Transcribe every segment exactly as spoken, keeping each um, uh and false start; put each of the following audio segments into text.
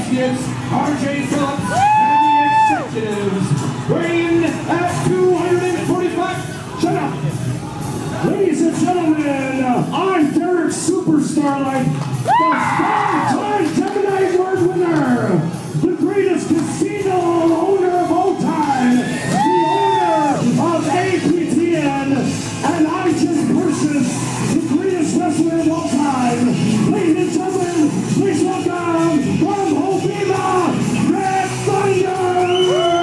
Baskets, R J Phillips, and the executives, weighing at two hundred forty-five. Shut up! Ladies and gentlemen, I'm Derek Superstarlight, the five-time Gemini Award winner, the greatest casino owner of all time, the owner of A P T N, and I just purchased the greatest wrestler of all time. Ladies and gentlemen, please welcome from Hobima, Red Thunder!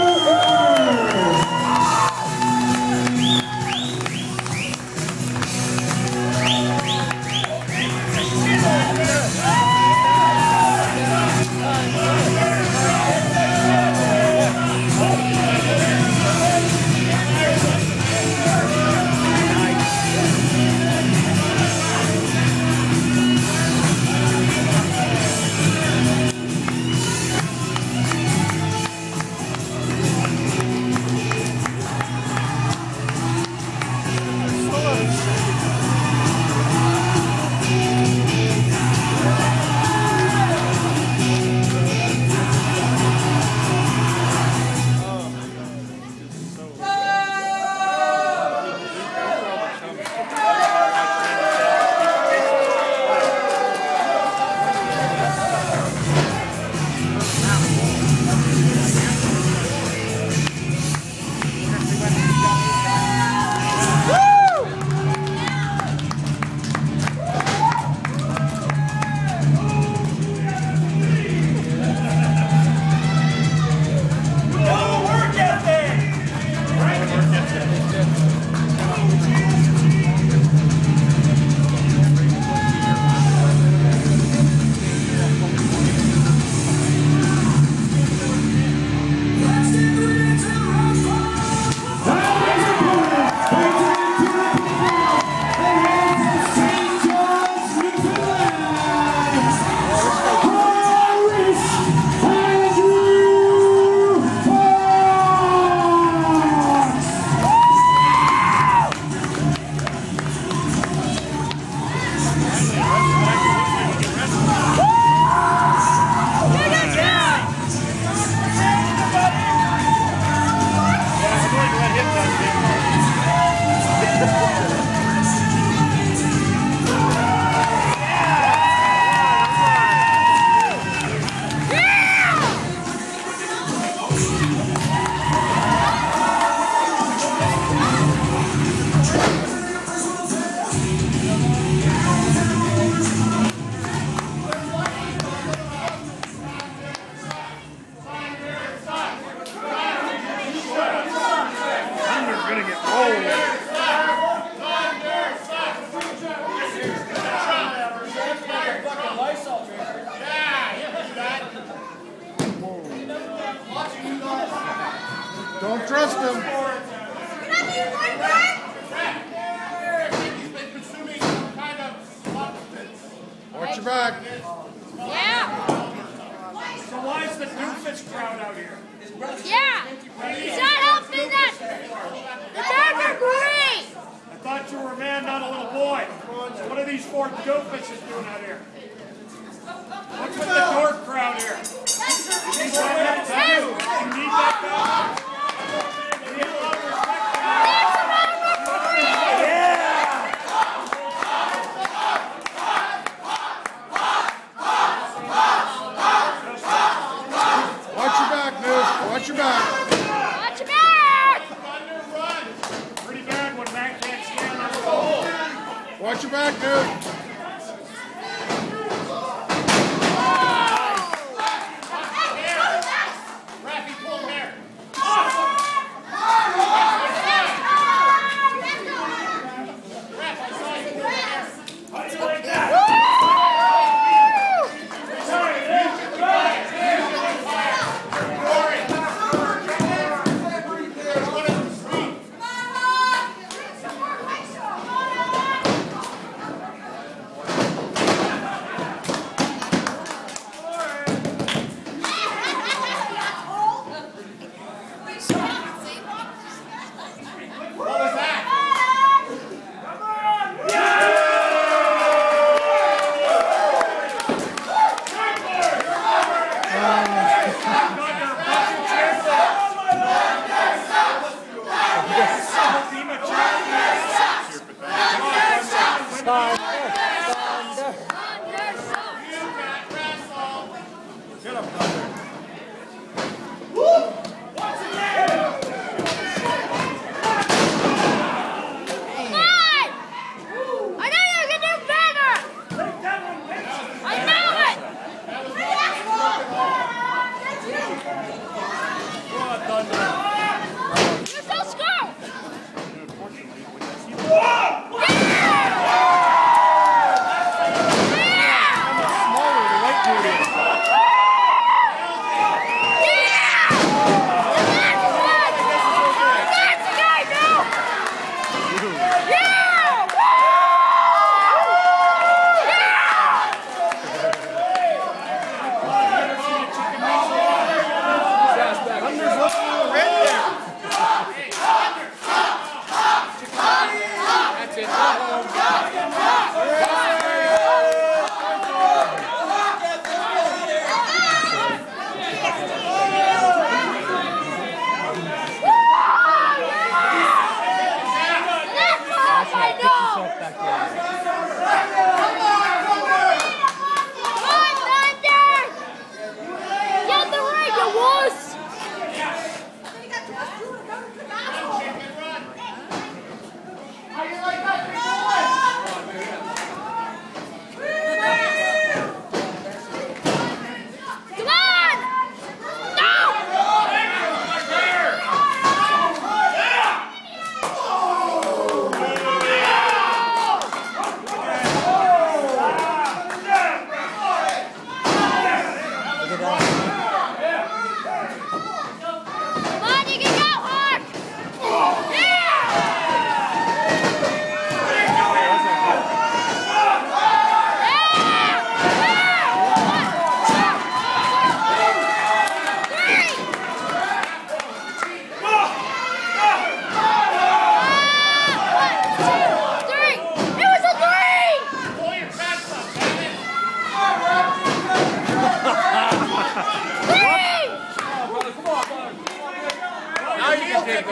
Don't trust him. Watch your back. Yeah. So why is the doofus crowd out here? Yeah. It's not helping that. The Bears are great. I thought you were a man, not a little boy. So what are these four doofuses doing out here? What's with the dork crowd here? You need that guy? You need that guy? You need a lot of respect. Watch your back, News. Watch your back. Watch your back. Pretty bad when Matt can't stand on the pole. Watch your back, News.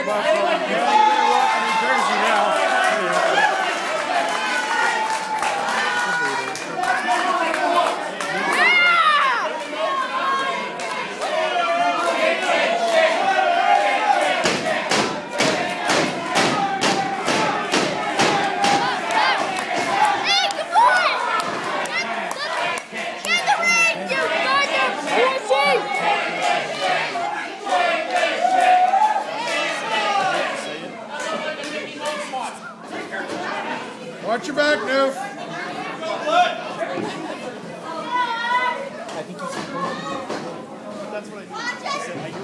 Watch your back, Noof. I think he's that's what I do. I said, I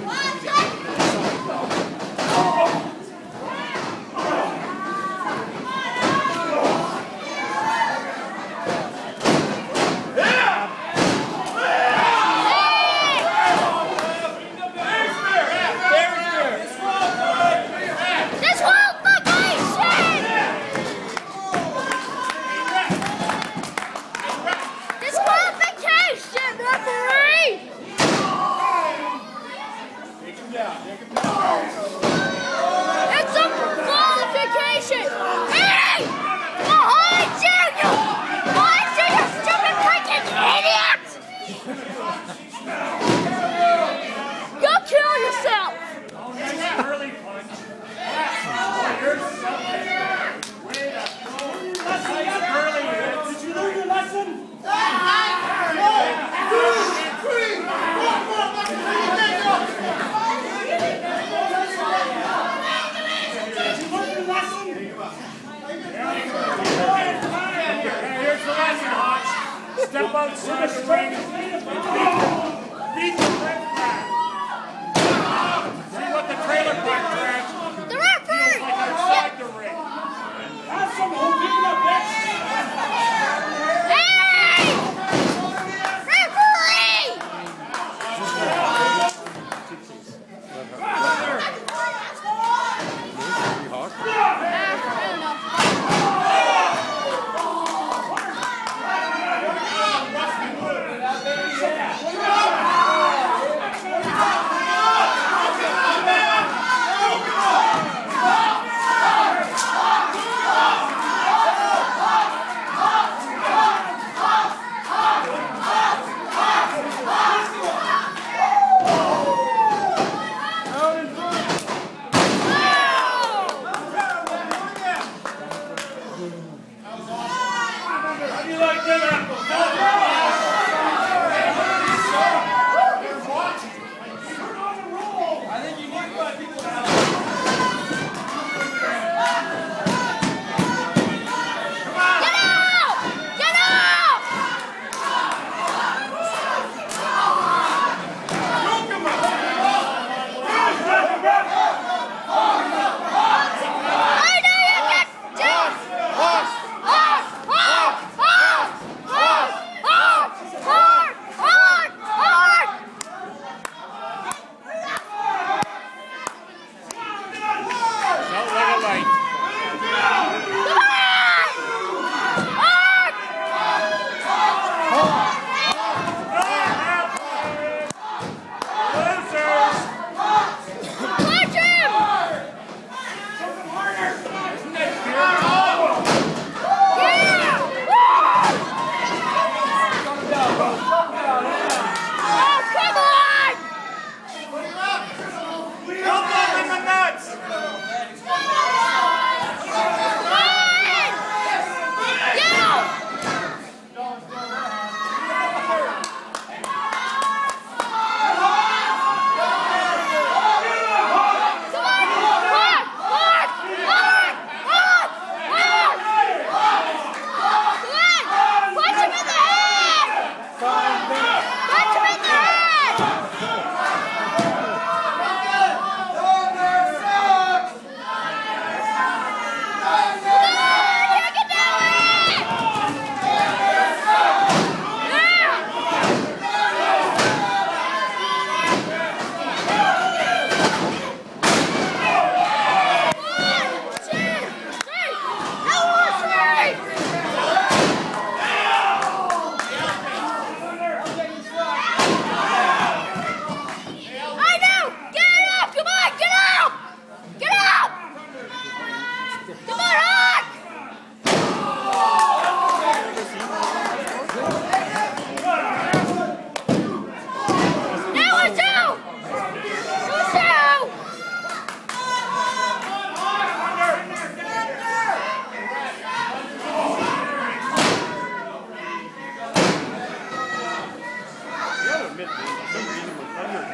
It's a qualification! Hey! Behind you! You behind you, you stupid freaking idiot! Go kill yourself! Oh, nice early punch. Oh, you're something. Way to go. Nice early hits. Did you learn your lesson? Step outside the ring and beat the red flag. See what the trailer park trash The referee! feels like outside the ring. Have some hope, pick him up, bitch. Hey! Referee! Rusty Wood.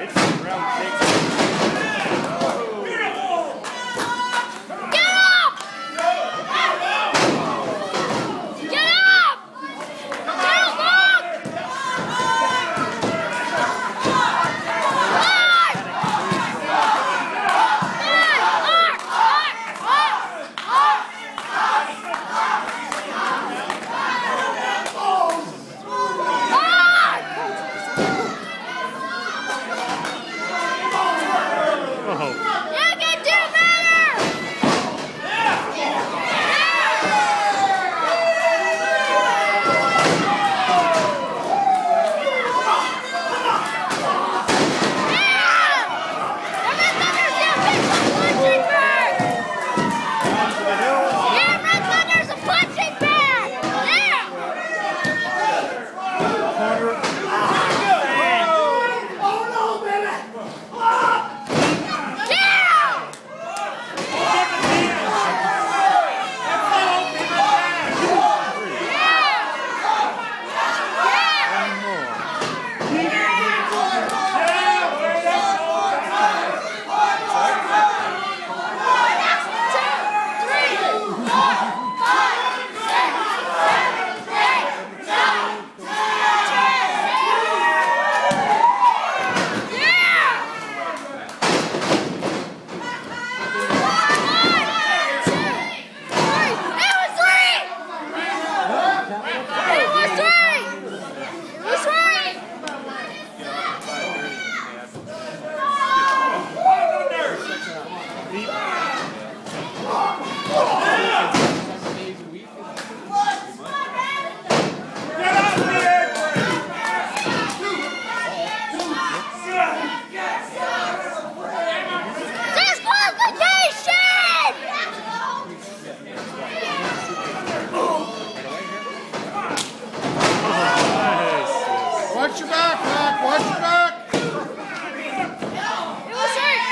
Watch your back, Mac. Watch your back. It was hurt.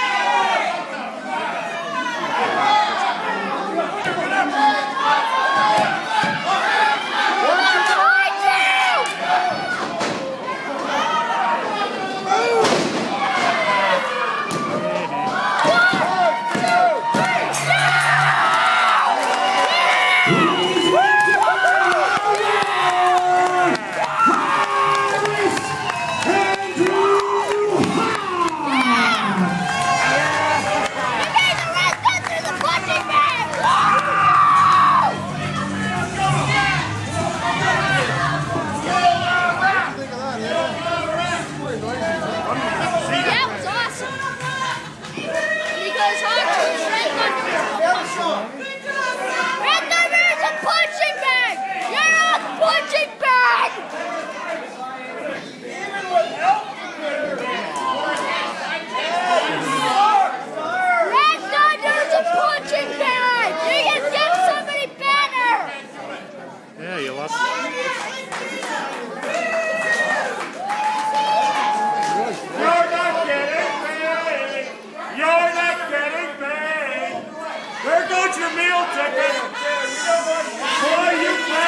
There goes your meal ticket. Boy, you